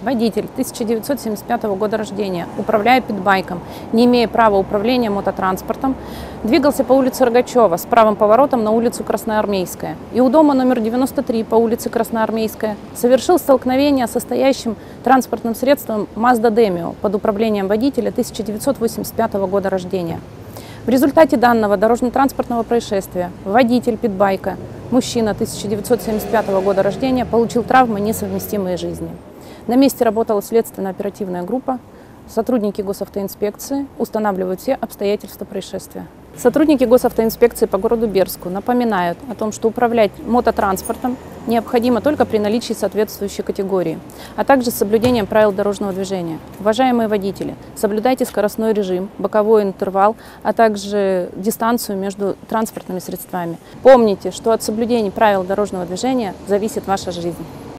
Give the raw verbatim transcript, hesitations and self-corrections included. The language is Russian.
Водитель тысяча девятьсот семьдесят пятого года рождения, управляя питбайком, не имея права управления мототранспортом, двигался по улице Рогачева с правым поворотом на улицу Красноармейская и у дома номер девяносто три по улице Красноармейская совершил столкновение со стоящим транспортным средством Mazda Demio под управлением водителя тысяча девятьсот восемьдесят пятого года рождения. В результате данного дорожно-транспортного происшествия водитель питбайка, мужчина тысяча девятьсот семьдесят пятого года рождения, получил травмы, несовместимые с жизнью. На месте работала следственно-оперативная группа. Сотрудники госавтоинспекции устанавливают все обстоятельства происшествия. Сотрудники госавтоинспекции по городу Бердску напоминают о том, что управлять мототранспортом необходимо только при наличии соответствующей категории, а также с соблюдением правил дорожного движения. Уважаемые водители, соблюдайте скоростной режим, боковой интервал, а также дистанцию между транспортными средствами. Помните, что от соблюдения правил дорожного движения зависит ваша жизнь.